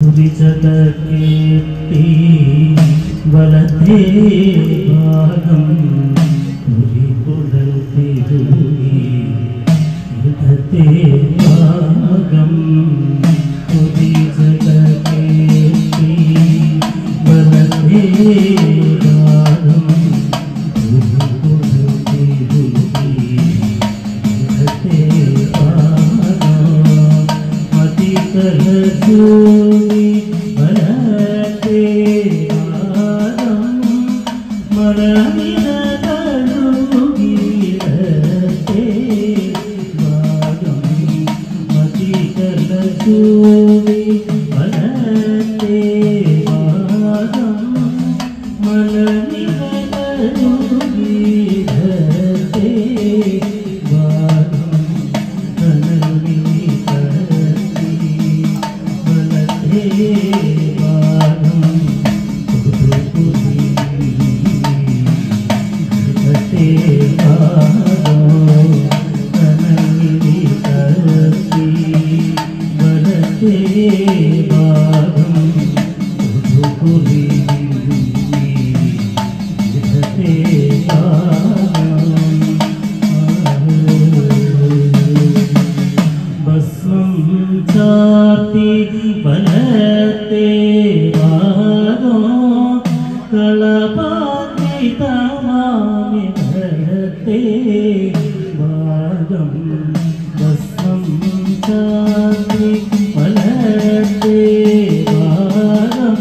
കുതിച്ചതക്കേട്ടി വലത്തേ ഭാഗം കുരികുടൽ തിരുകി ഇടത്തേ ഭാഗം കുതിച്ചതക്കേട്ടി വലത്തേ ഭാഗം കുരികുടൽ തിരുകി ഇടത്തേ ഭാഗം മതികലജോടി വലത്തേ ഭാഗം മരമിനതഴുകിടത്തേ ഭാഗം മതികലജോടി വലത്തേ ഭാഗം മരമിനതഴുകിടത്തേ ഭാഗം കനവിനി കടത്തി വലത്തേ ഭാഗം കുതുകുതി ഇടത്തേ ഭാഗം കനവിനി കടത്തി വലത്തേ ഭാഗം കുതുകുതി ഇടത്തേ ഭാഗം ഭസ്മം ചാർത്തി വലത്തേ ഭാഗം കളപാത്തി തമാമി വലത്തേ ഭാഗം ഭസ്മം ചാർത്തി വലത്തേ ഭാഗം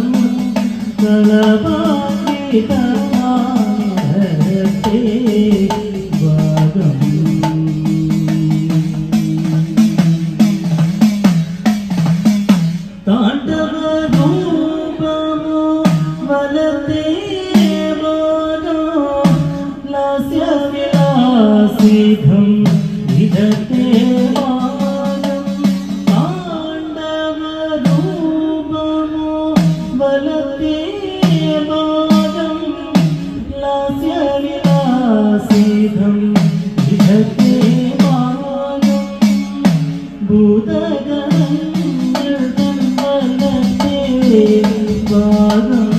കളപാത്തി തമാമി വലത്തേ ഭാഗം താണ്ഡവരൂപമോ വലത്തേ ഭാഗം ലാസ്യവിലാസിതം ഇടത്തേ ഭാഗം താണ്ഡവരൂപമോ വലത്തേ ഭാഗം ലാസ്യവിലാസിതം ഇടത്തേ ഭാഗം ഭൂതഗണങ്ങൾ വലത്തേ ഭാഗം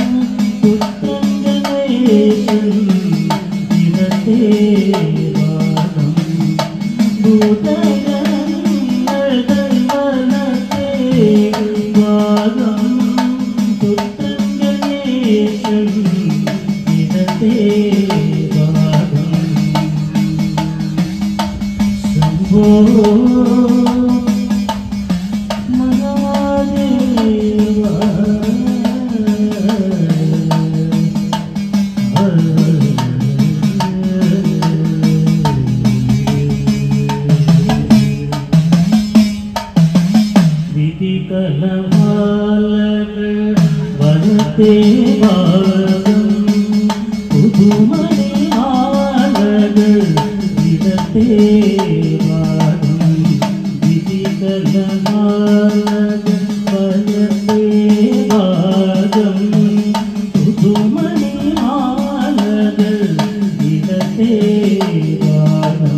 പുത്രഗണേശൻ ഇടത്തേ ഭാഗം ഭൂതഗണങ്ങൾ വലത്തേ ഭാഗം പുത്രഗണേശൻ ഇടത്തേ ഭാഗം ശംഭോ വിധികലമാലകൾ വലത്തേ ഭാഗം പുതുമണി ആലകൾ ഇടത്തേ ഭാഗം വിധികലമാലകൾ വലത്തേ ഭാഗം പുതുമണി ആലകൾ ഇടത്തേ ഭാഗം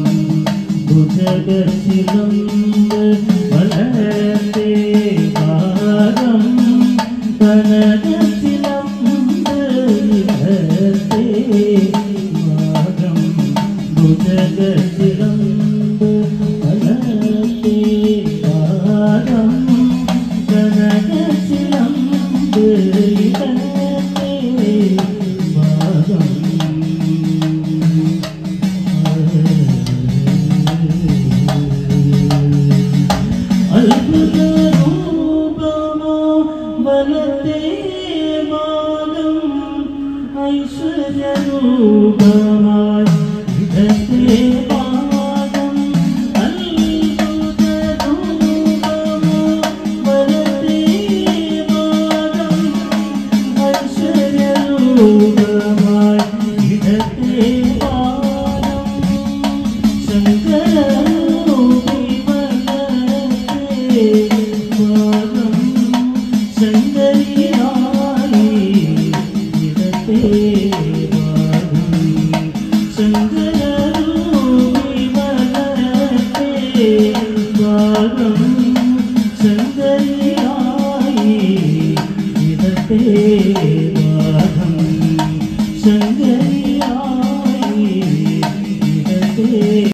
ഭുജഗശിലംബ് വലത്തേ ഭാഗം കനകശിലംബ് ഇടത്തേ ഭാഗം ഭുജഗശിലംബ് വലത്തേ ഭാഗം കനകശിലംബ് ഇടത്തേ ഭാഗം അത്ഭുതരൂപമോ വലത്തേ तेरे